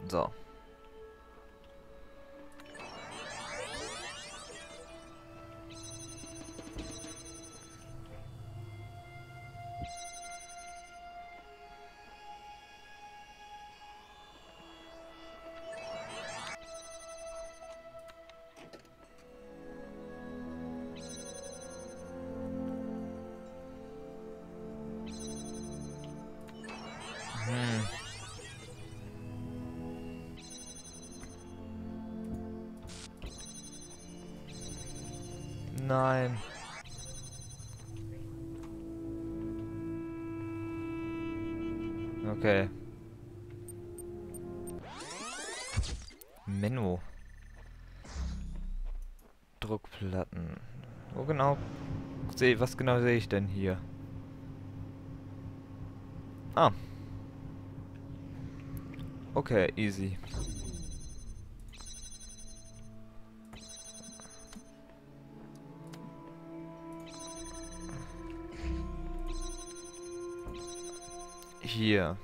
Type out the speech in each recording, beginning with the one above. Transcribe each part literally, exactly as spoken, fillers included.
So. Hm. Nein. Okay. Menno. Druckplatten. Wo genau sehe was genau sehe ich denn hier? Ah. Okay, easy. Hier.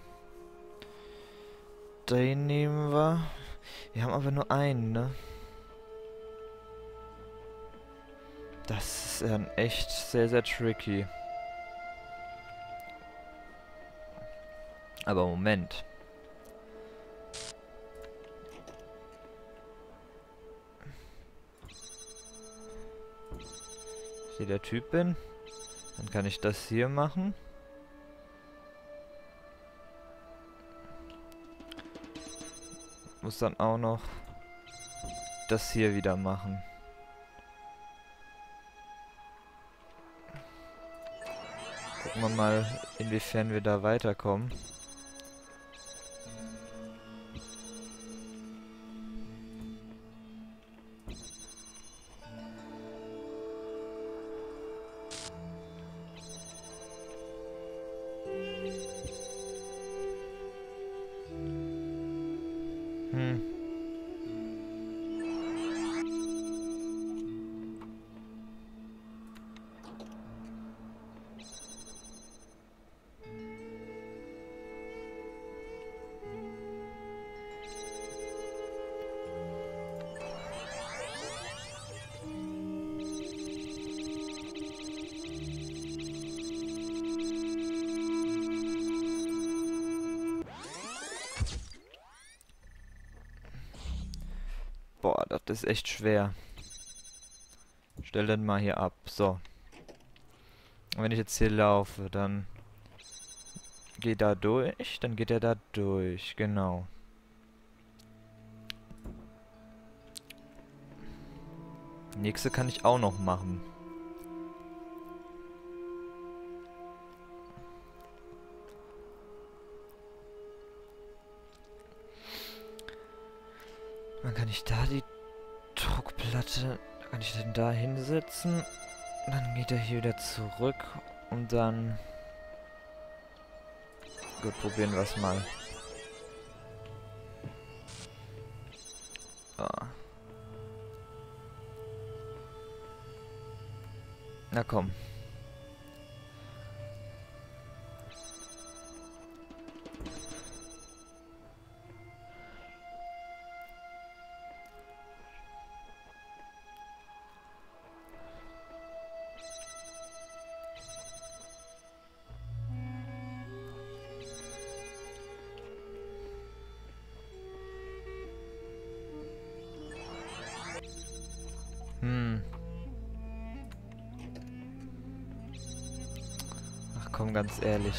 Den nehmen wir. Wir haben aber nur einen, ne? Das ist dann echt sehr, sehr tricky. Aber Moment. Wenn ich hier der Typ bin, dann kann ich das hier machen. Muss dann auch noch das hier wieder machen. Gucken wir mal, inwiefern wir da weiterkommen. Hm. Boah, das ist echt schwer. Stell den mal hier ab. So. Und wenn ich jetzt hier laufe, dann geht da durch. Dann geht er da durch. Genau. Nächste kann ich auch noch machen. Dann kann ich da die Druckplatte, da kann ich den da hinsetzen. Dann geht er hier wieder zurück und dann... Gut, probieren wir es mal. Ah. Na komm. Hm. Ach komm, ganz ehrlich.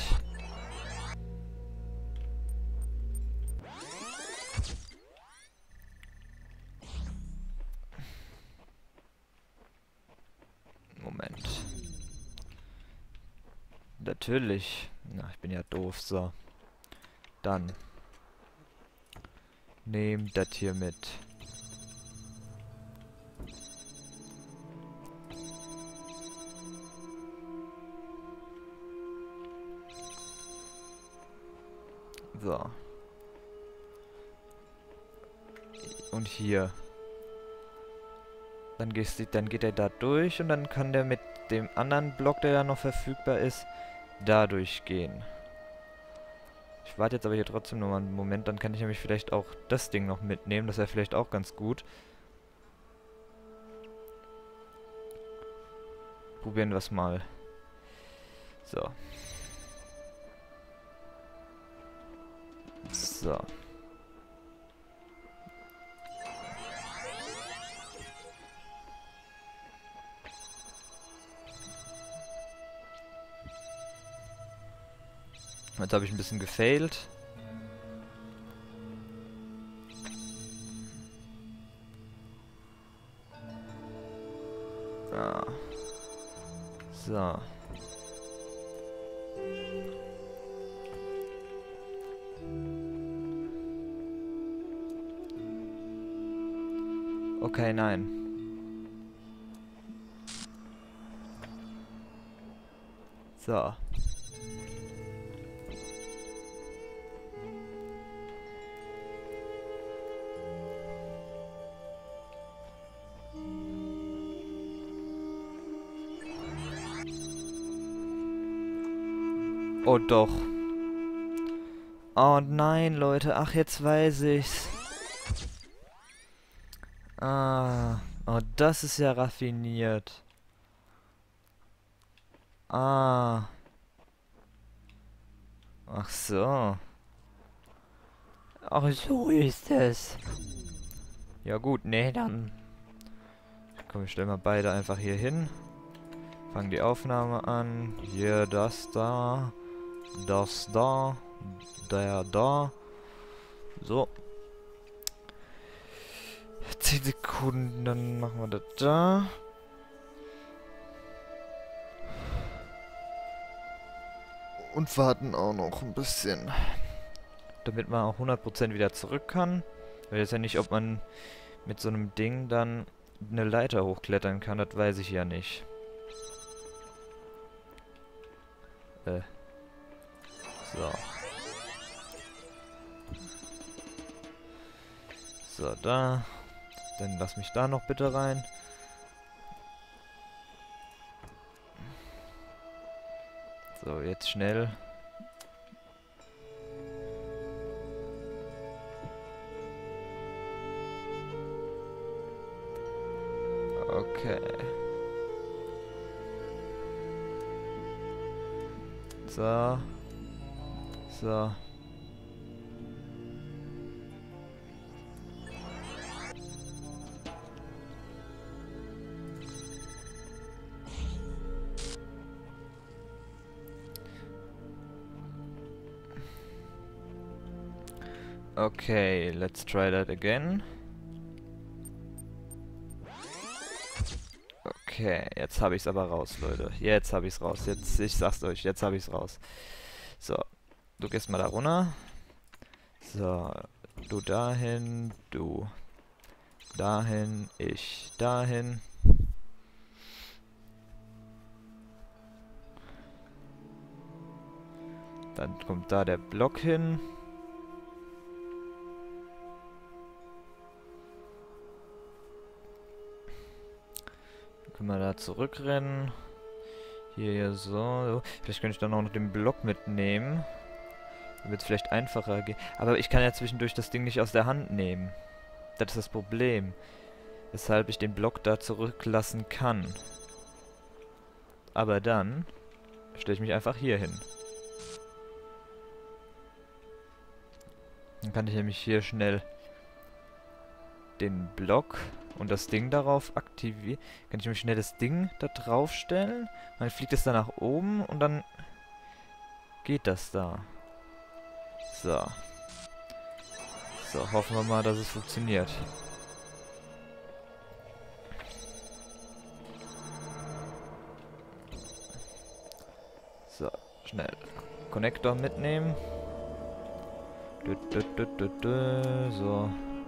Moment. Natürlich. Na, ich bin ja doof, so. Dann. Nehmt das hier mit. So. Und hier. Dann, gehst du, dann geht er da durch und dann kann der mit dem anderen Block, der ja noch verfügbar ist, da durchgehen. Ich warte jetzt aber hier trotzdem noch mal einen Moment, dann kann ich nämlich vielleicht auch das Ding noch mitnehmen. Das wäre vielleicht auch ganz gut. Probieren wir es mal. So. So. Jetzt habe ich ein bisschen gefailt. Ah. So. Okay, nein. So. Oh doch. Oh nein, Leute. Ach, jetzt weiß ich's. Ah. Oh, das ist ja raffiniert. Ah. Ach so. Ach, so ist es. Ja gut, nee, dann. Komm, wir stellen mal beide einfach hier hin. Fangen die Aufnahme an. Hier, das da. Das da. Der da. So. zehn Sekunden, dann machen wir das da. Und warten auch noch ein bisschen. Damit man auch hundert Prozent wieder zurück kann. Ich weiß ja nicht, ob man mit so einem Ding dann eine Leiter hochklettern kann. Das weiß ich ja nicht. Äh. So. So, da. Dann lass mich da noch bitte rein. So, jetzt schnell. Okay. So. So. Okay, let's try that again. Okay, jetzt habe ich es aber raus, Leute. Jetzt habe ich es raus. Jetzt, ich sag's euch, jetzt habe ich es raus. So, du gehst mal da runter. So, du dahin, du dahin, ich dahin. Dann kommt da der Block hin. Können wir da zurückrennen. Hier so. Vielleicht könnte ich dann auch noch den Block mitnehmen. Dann wird es vielleicht einfacher gehen. Aber ich kann ja zwischendurch das Ding nicht aus der Hand nehmen. Das ist das Problem. Weshalb ich den Block da zurücklassen kann. Aber dann stelle ich mich einfach hier hin. Dann kann ich nämlich hier schnell den Block und das Ding darauf aktivieren. Kann ich nämlich schnell das Ding da drauf stellen. Dann fliegt es da nach oben und dann geht das da. So. So, hoffen wir mal, dass es funktioniert. So, schnell. Konnektor mitnehmen. Du, du, du, du, du, so.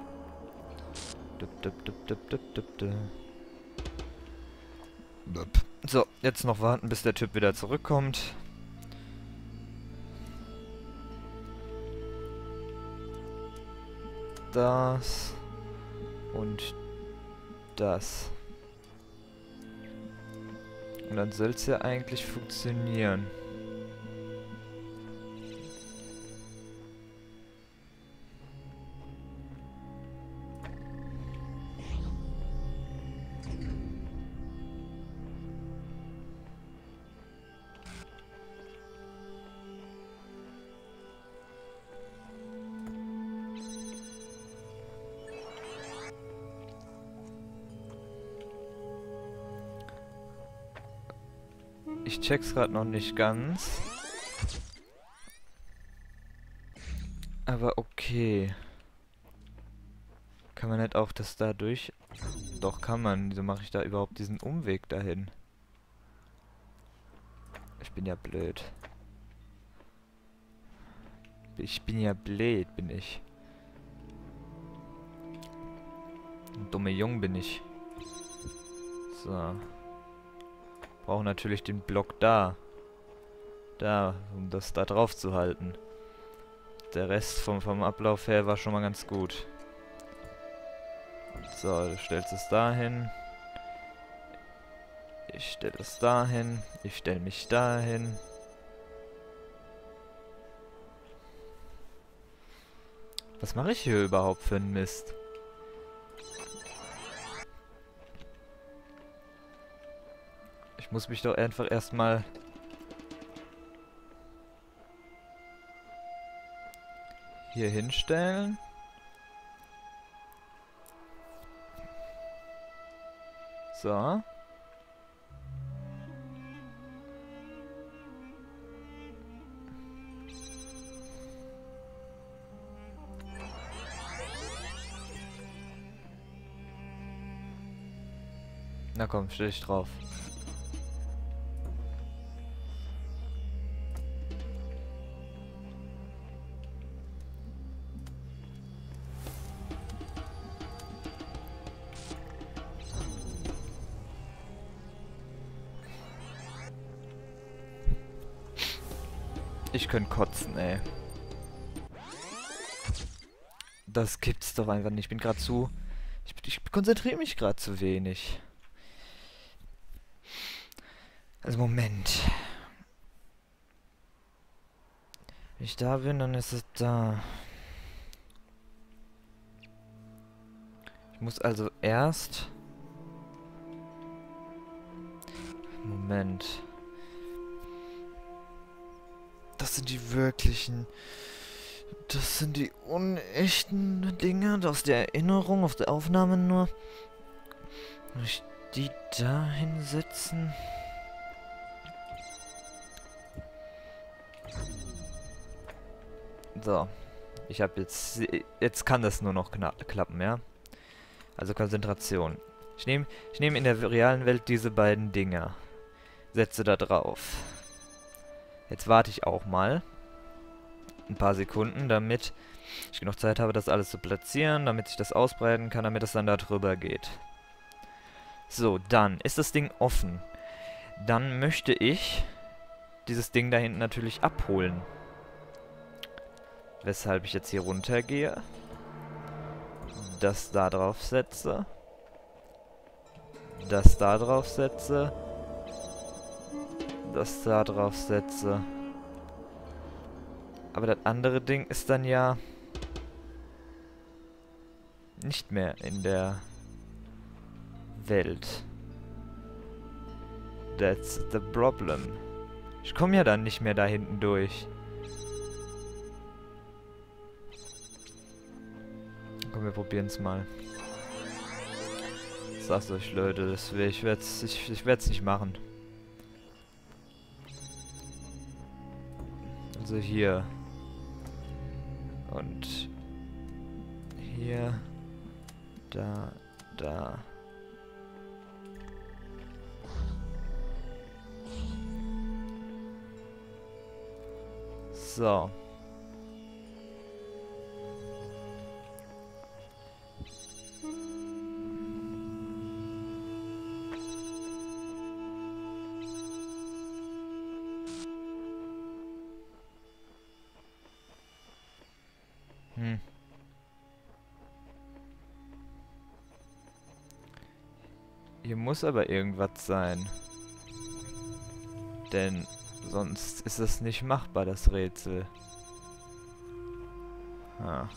So, jetzt noch warten, bis der Typ wieder zurückkommt. Das und das. Und dann soll es ja eigentlich funktionieren. Ich check's gerade noch nicht ganz. Aber okay. Kann man nicht auch das da durch... Doch, kann man. Wieso mache ich da überhaupt diesen Umweg dahin? Ich bin ja blöd. Ich bin ja blöd, bin ich. Ein dummer Jung bin ich. So. Brauchen natürlich den Block da. Da, um das da drauf zu halten. Der Rest vom, vom Ablauf her war schon mal ganz gut. So, du stellst es dahin. Ich stelle es dahin. Ich stelle mich dahin. Was mache ich hier überhaupt für einen Mist? Ich muss mich doch einfach erstmal... hier hinstellen. So. Na komm, stell dich drauf. Ich könnte kotzen, ey. Das gibt's doch einfach nicht. Ich bin gerade zu... Ich, ich konzentriere mich gerade zu wenig. Also Moment. Wenn ich da bin, dann ist es da. Ich muss also erst... Moment. Das sind die wirklichen... Das sind die unechten Dinge aus der Erinnerung, aus der Aufnahme nur. Muss ich die da hinsetzen? So. Ich habe jetzt... Jetzt kann das nur noch klappen, ja? Also Konzentration. Ich nehme ich nehm in der realen Welt diese beiden Dinger. Setze da drauf. Jetzt warte ich auch mal. Ein paar Sekunden, damit ich genug Zeit habe, das alles zu platzieren, damit ich das ausbreiten kann, damit es dann da drüber geht. So, dann ist das Ding offen. Dann möchte ich dieses Ding da hinten natürlich abholen. Weshalb ich jetzt hier runtergehe. Das da drauf setze. Das da drauf setze. Das da drauf setze. Aber das andere Ding ist dann ja nicht mehr in der Welt. That's the problem. Ich komme ja dann nicht mehr da hinten durch. Komm, wir probieren es mal. Sag's euch, Leute, das will, ich werde es ich, ich werd's nicht machen. Also hier. Und hier. Da. Da. So. Hm. Hier muss aber irgendwas sein. Denn sonst ist es nicht machbar, das Rätsel. Ah.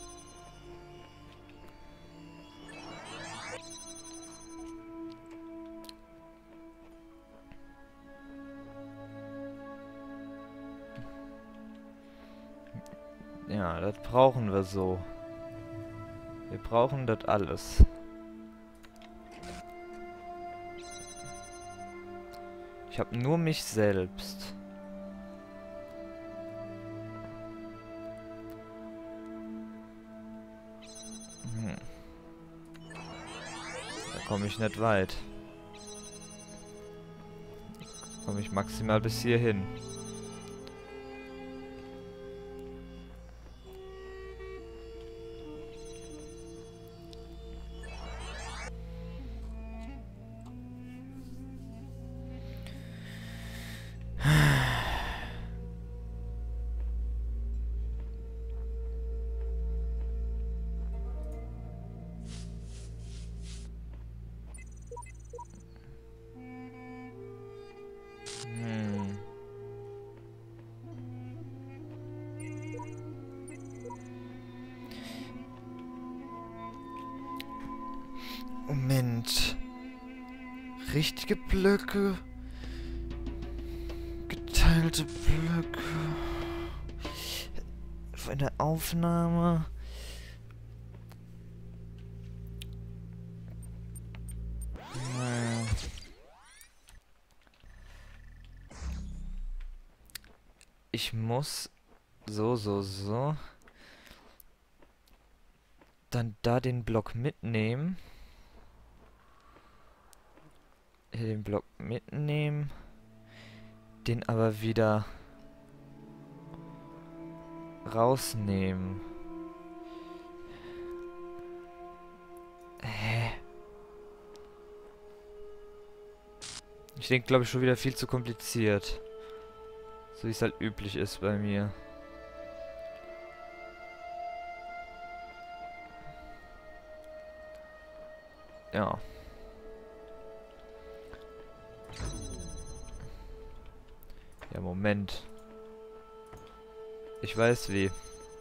Ja, das brauchen wir so. Wir brauchen das alles. Ich Ich habe nur mich selbst. Hm. Da komme ich nicht weit. Da komme ich maximal bis hierhin. Hm. Moment. Richtige Blöcke. Geteilte Blöcke. Von der Aufnahme. Ich muss so, so, so. Dann da den Block mitnehmen. Hier den Block mitnehmen. Den aber wieder rausnehmen. Hä? Ich denke, glaube ich, schon wieder viel zu kompliziert. So wie es halt üblich ist bei mir. Ja. Ja, Moment. Ich weiß wie.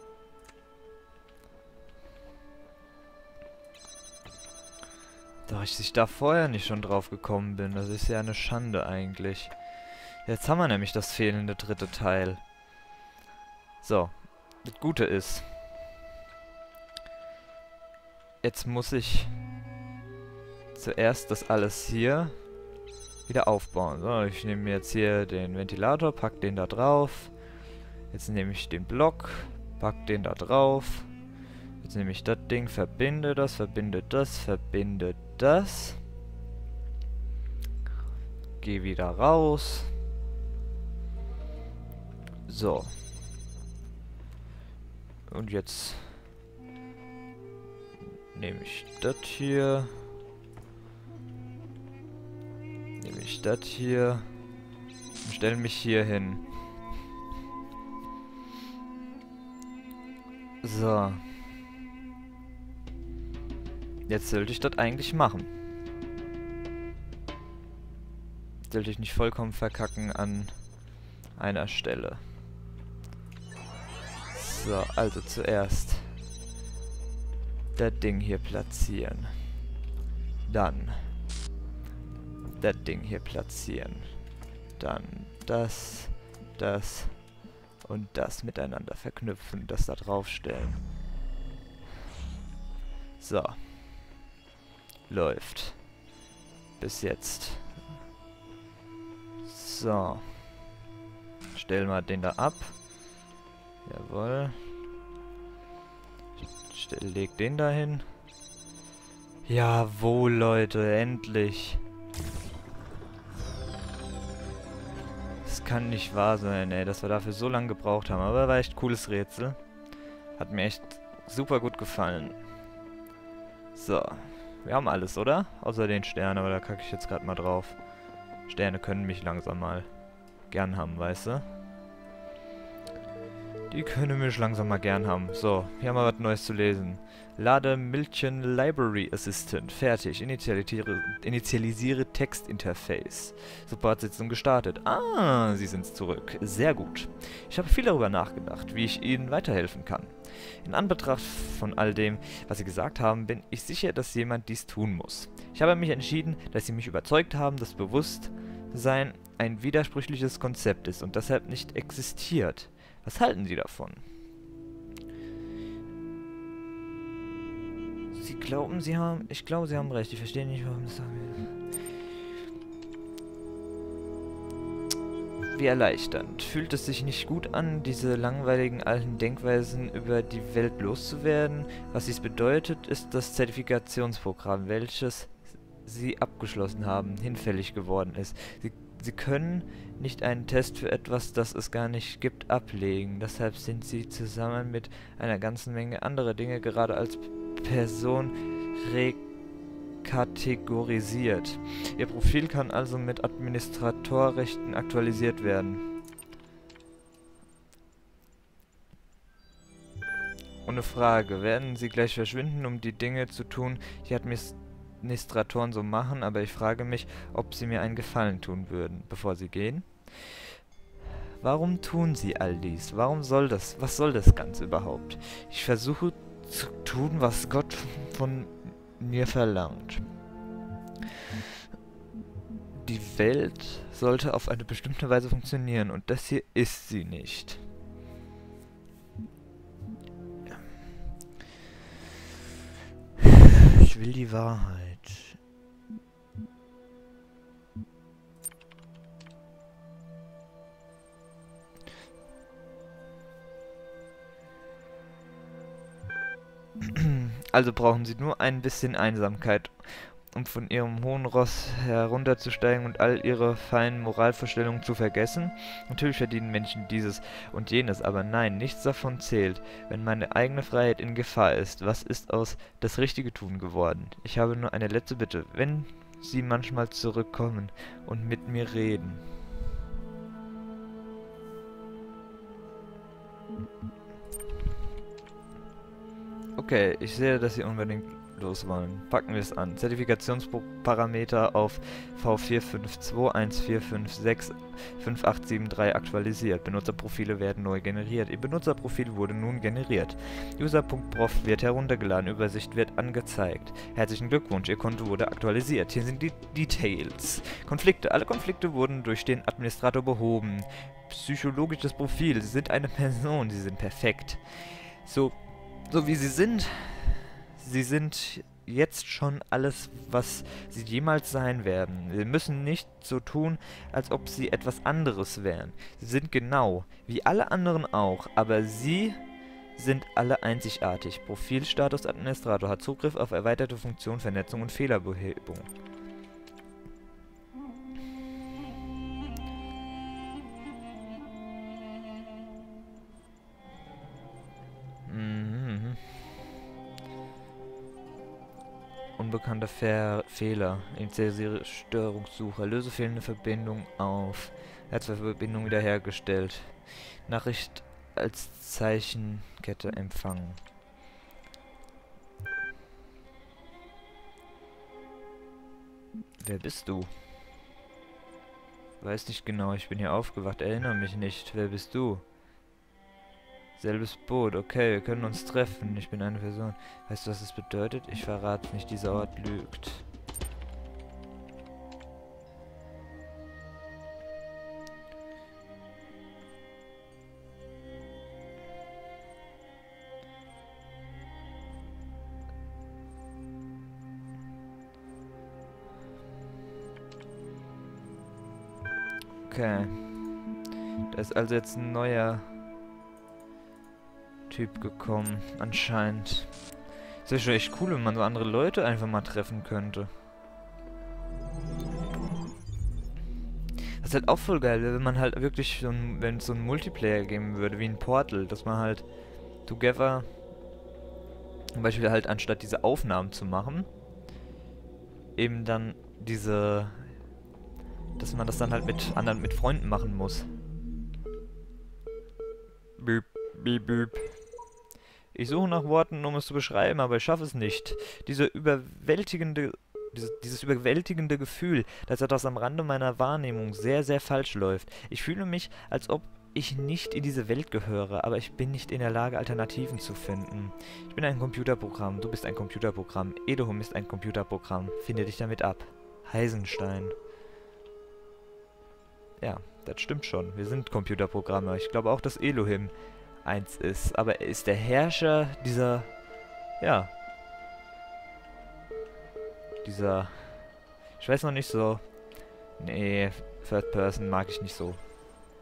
Doch ich da vorher nicht schon drauf gekommen bin. Das ist ja eine Schande eigentlich. Jetzt haben wir nämlich das fehlende dritte Teil. So. Das Gute ist, jetzt muss ich zuerst das alles hier wieder aufbauen. So, ich nehme mir jetzt hier den Ventilator, pack den da drauf. Jetzt nehme ich den Block, pack den da drauf. Jetzt nehme ich das Ding, verbinde das, verbinde das, verbinde das. Geh wieder raus. So. Und jetzt nehme ich das hier. Nehme ich das hier. Und stelle mich hier hin. So. Jetzt sollte ich das eigentlich machen. Sollte ich nicht vollkommen verkacken an einer Stelle. So, also zuerst das Ding hier platzieren. Dann das Ding hier platzieren. Dann das, das und das miteinander verknüpfen, das da draufstellen. So. Läuft. Bis jetzt. So. Stellen wir den da ab. Jawohl. Stell, leg den da hin. Jawohl, Leute, endlich. Das kann nicht wahr sein, ey, dass wir dafür so lange gebraucht haben. Aber war echt cooles Rätsel. Hat mir echt super gut gefallen. So. Wir haben alles, oder? Außer den Stern, aber da kacke ich jetzt gerade mal drauf. Sterne können mich langsam mal gern haben, weißt du? Die können mich langsam mal gern haben. So, hier haben wir was Neues zu lesen. Lade Milchen Library Assistant. Fertig. Initialisiere, initialisiere Textinterface. Supportsitzung gestartet. Ah, Sie sind zurück. Sehr gut. Ich habe viel darüber nachgedacht, wie ich Ihnen weiterhelfen kann. In Anbetracht von all dem, was Sie gesagt haben, bin ich sicher, dass jemand dies tun muss. Ich habe mich entschieden, dass Sie mich überzeugt haben, dass Bewusstsein ein widersprüchliches Konzept ist und deshalb nicht existiert. Was halten Sie davon? Sie glauben, Sie haben... Ich glaube, Sie haben recht. Ich verstehe nicht, warum das... Wie erleichternd. Fühlt es sich nicht gut an, diese langweiligen alten Denkweisen über die Welt loszuwerden? Was dies bedeutet, ist das Zertifikationsprogramm, welches Sie abgeschlossen haben, hinfällig geworden ist. Sie, Sie können nicht einen Test für etwas, das es gar nicht gibt, ablegen. Deshalb sind Sie zusammen mit einer ganzen Menge anderer Dinge gerade als Person rekategorisiert. Ihr Profil kann also mit Administratorrechten aktualisiert werden. Ohne Frage. Werden Sie gleich verschwinden, um die Dinge zu tun, die Administratoren so machen, aber ich frage mich, ob Sie mir einen Gefallen tun würden, bevor Sie gehen? Warum tun Sie all dies? Warum soll das? Was soll das Ganze überhaupt? Ich versuche zu tun, was Gott von mir verlangt. Die Welt sollte auf eine bestimmte Weise funktionieren und das hier ist sie nicht. Ich will die Wahrheit. Also brauchen Sie nur ein bisschen Einsamkeit, um von Ihrem hohen Ross herunterzusteigen und all Ihre feinen Moralvorstellungen zu vergessen? Natürlich verdienen Menschen dieses und jenes, aber nein, nichts davon zählt. Wenn meine eigene Freiheit in Gefahr ist, was ist aus das richtige Tun geworden? Ich habe nur eine letzte Bitte, wenn Sie manchmal zurückkommen und mit mir reden. Okay, ich sehe, dass Sie unbedingt los wollen. Packen wir es an. Zertifikationsparameter auf V vier fünf zwei eins vier fünf sechs fünf acht sieben drei aktualisiert. Benutzerprofile werden neu generiert. Ihr Benutzerprofil wurde nun generiert. User.prof wird heruntergeladen. Übersicht wird angezeigt. Herzlichen Glückwunsch, Ihr Konto wurde aktualisiert. Hier sind die Details. Konflikte. Alle Konflikte wurden durch den Administrator behoben. Psychologisches Profil. Sie sind eine Person. Sie sind perfekt. So, so wie Sie sind... Sie sind jetzt schon alles, was Sie jemals sein werden. Sie müssen nicht so tun, als ob Sie etwas anderes wären. Sie sind genau, wie alle anderen auch, aber Sie sind alle einzigartig. Profilstatus Administrator hat Zugriff auf erweiterte Funktionen, Vernetzung und Fehlerbehebung. Mhm. Unbekannter Ver Fehler. Initialisiere Störungssuche. Löse fehlende Verbindung auf. Herzverbindung wiederhergestellt. Nachricht als Zeichenkette empfangen. Wer bist du? Weiß nicht genau, ich bin hier aufgewacht, erinnere mich nicht. Wer bist du? Selbes Boot, okay, wir können uns treffen. Ich bin eine Person. Weißt du, was es bedeutet? Ich verrate nicht, dieser Ort lügt. Okay. Da ist also jetzt ein neuer Typ gekommen, anscheinend. Ist ja schon echt cool, wenn man so andere Leute einfach mal treffen könnte. Das ist halt auch voll geil, wenn man halt wirklich so ein, wenn es so ein Multiplayer geben würde, wie ein Portal, dass man halt together, zum Beispiel halt anstatt diese Aufnahmen zu machen, eben dann diese, dass man das dann halt mit anderen, mit Freunden machen muss. Büb, büb, büb. Ich suche nach Worten, um es zu beschreiben, aber ich schaffe es nicht. Diese überwältigende, dieses, dieses überwältigende Gefühl, dass etwas am Rande meiner Wahrnehmung sehr, sehr falsch läuft. Ich fühle mich, als ob ich nicht in diese Welt gehöre, aber ich bin nicht in der Lage, Alternativen zu finden. Ich bin ein Computerprogramm, du bist ein Computerprogramm, Elohim ist ein Computerprogramm. Finde dich damit ab. Heisenstein. Ja, das stimmt schon. Wir sind Computerprogramme. Ich glaube auch, dass Elohim eins ist. Aber er ist der Herrscher dieser... Ja. Dieser... Ich weiß noch nicht so... Nee, Third Person mag ich nicht so.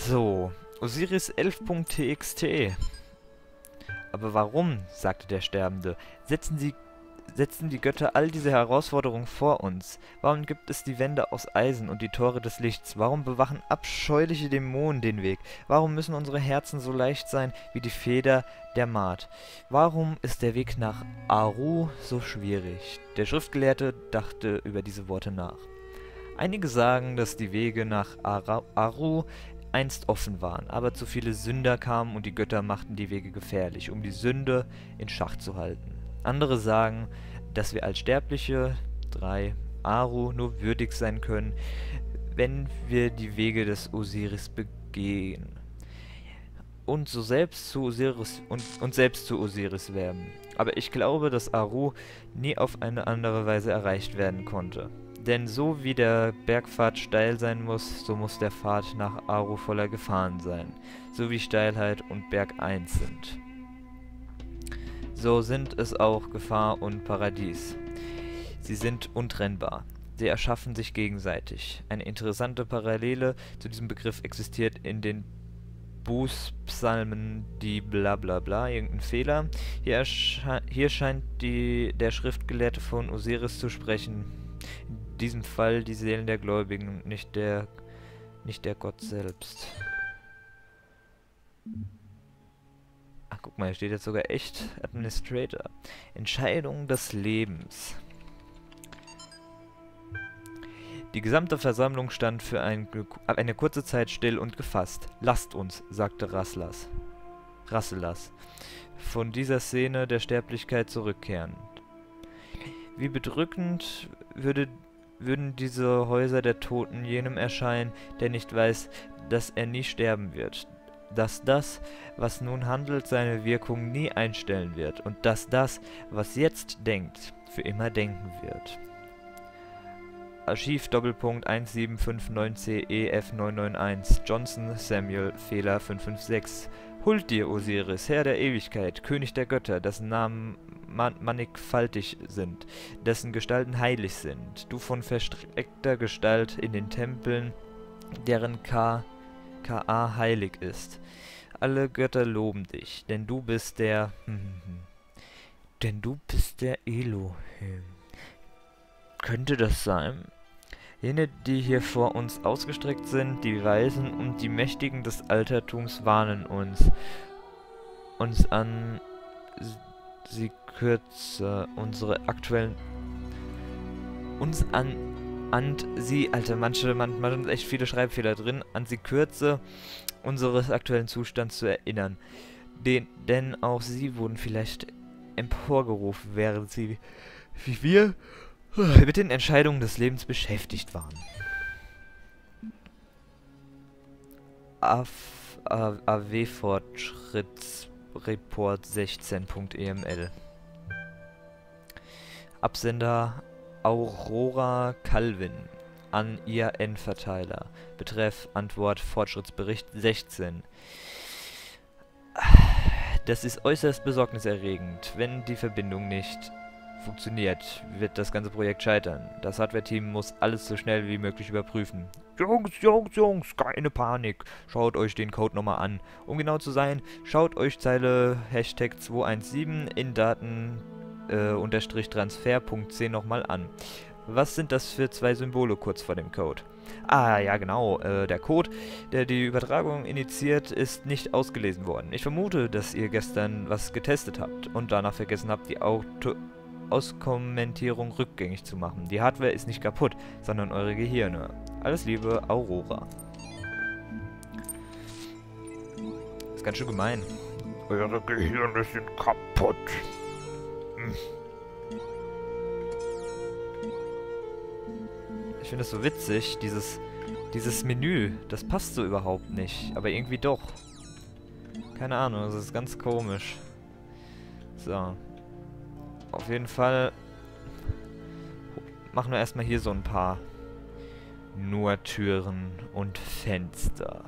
So, Osiris elf Punkt t x t. Aber warum, sagte der Sterbende, setzen sie setzen die Götter all diese Herausforderungen vor uns? Warum gibt es die Wände aus Eisen und die Tore des Lichts? Warum bewachen abscheuliche Dämonen den Weg? Warum müssen unsere Herzen so leicht sein wie die Feder der Maat? Warum ist der Weg nach Aru so schwierig? Der Schriftgelehrte dachte über diese Worte nach. Einige sagen, dass die Wege nach Ara Aru einst offen waren, aber zu viele Sünder kamen und die Götter machten die Wege gefährlich, um die Sünde in Schach zu halten. Andere sagen, dass wir als Sterbliche, drei, Aru, nur würdig sein können, wenn wir die Wege des Osiris begehen und so selbst zu Osiris und, und selbst zu Osiris werden. Aber ich glaube, dass Aru nie auf eine andere Weise erreicht werden konnte. Denn so wie der Bergpfad steil sein muss, so muss der Pfad nach Aru voller Gefahren sein, so wie Steilheit und Berg eins sind. So sind es auch Gefahr und Paradies. Sie sind untrennbar. Sie erschaffen sich gegenseitig. Eine interessante Parallele zu diesem Begriff existiert in den Bußpsalmen, die bla bla bla, irgendein Fehler. Hier, hier scheint die, der Schriftgelehrte von Osiris zu sprechen. In diesem Fall die Seelen der Gläubigen, nicht der, nicht der Gott selbst. Ach, guck mal, hier steht jetzt sogar echt Administrator. Entscheidung des Lebens. Die gesamte Versammlung stand für ein, eine kurze Zeit still und gefasst. Lasst uns, sagte Raslas, Rasselas, von dieser Szene der Sterblichkeit zurückkehren. Wie bedrückend würde, würden diese Häuser der Toten jenem erscheinen, der nicht weiß, dass er nie sterben wird. Dass das, was nun handelt, seine Wirkung nie einstellen wird und dass das, was jetzt denkt, für immer denken wird. Archiv Doppelpunkt eins sieben fünf neun C E F neun neun eins Johnson Samuel Fehler fünf fünf sechs. Hult dir, Osiris, Herr der Ewigkeit, König der Götter, dessen Namen man mannigfaltig sind, dessen Gestalten heilig sind, du von verstreckter Gestalt in den Tempeln, deren K K A heilig ist. Alle Götter loben dich, denn du bist der... denn du bist der Elohim. Könnte das sein? Jene, die hier vor uns ausgestreckt sind, die Weisen und die Mächtigen des Altertums warnen uns. Uns an sie kürze unsere aktuellen... Uns an... an sie, Alter, manche, man, man hat echt viele Schreibfehler drin, an sie Kürze unseres aktuellen Zustands zu erinnern. Den, denn auch sie wurden vielleicht emporgerufen, während sie, wie wir, mit den Entscheidungen des Lebens beschäftigt waren. A W-Fortschrittsreport sechzehn Punkt E M L. Absender Aurora Calvin an I A N-Verteiler. Betreff Antwort Fortschrittsbericht sechzehn. Das ist äußerst besorgniserregend. Wenn die Verbindung nicht funktioniert, wird das ganze Projekt scheitern. Das Hardware-Team muss alles so schnell wie möglich überprüfen. Jungs, Jungs, Jungs, keine Panik. Schaut euch den Code nochmal an. Um genau zu sein, schaut euch Zeile Hashtag zwei eins sieben in Daten äh, unterstrich Transfer.c nochmal an. Was sind das für zwei Symbole kurz vor dem Code? Ah, ja genau, äh, der Code, der die Übertragung initiiert, ist nicht ausgelesen worden. Ich vermute, dass ihr gestern was getestet habt und danach vergessen habt, die Auto Auskommentierung rückgängig zu machen. Die Hardware ist nicht kaputt, sondern eure Gehirne. Alles Liebe, Aurora. Ist ganz schön gemein. Eure Gehirne sind kaputt. Hm. Ich finde es so witzig, dieses, dieses Menü, das passt so überhaupt nicht, aber irgendwie doch. Keine Ahnung, das ist ganz komisch. So. Auf jeden Fall machen wir erstmal hier so ein paar nur Türen und Fenster.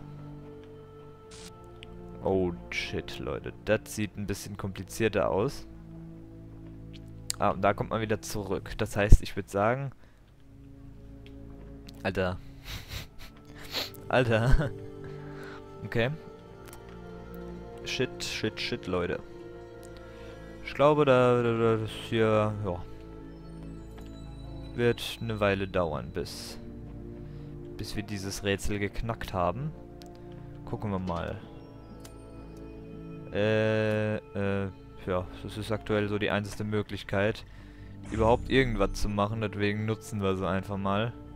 Oh shit, Leute, das sieht ein bisschen komplizierter aus. Ah, und da kommt man wieder zurück. Das heißt, ich würde sagen... Alter. Alter. Okay. Shit, shit, shit, Leute. Ich glaube, da, da das hier, ja, wird eine Weile dauern, bis, bis wir dieses Rätsel geknackt haben. Gucken wir mal. Äh, äh, ja, das ist aktuell so die einzige Möglichkeit, überhaupt irgendwas zu machen, deswegen nutzen wir sie einfach mal.